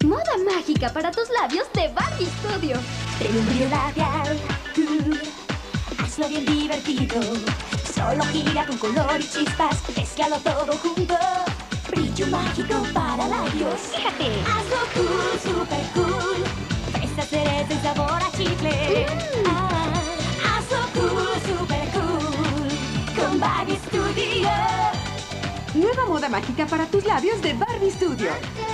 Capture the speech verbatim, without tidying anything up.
Moda mágica para tus labios de Barbie Studio. Ten un brillo labial, cool. Hazlo bien divertido. Solo gira con color y chispas. Mezclalo todo junto. Brillo mágico para labios. Fíjate. Hazlo cool, super cool. Fresa, cereza y sabor a chicle. Mm. Ah, hazlo cool, super cool. Con Barbie Studio. Nueva moda mágica para tus labios de Barbie Studio.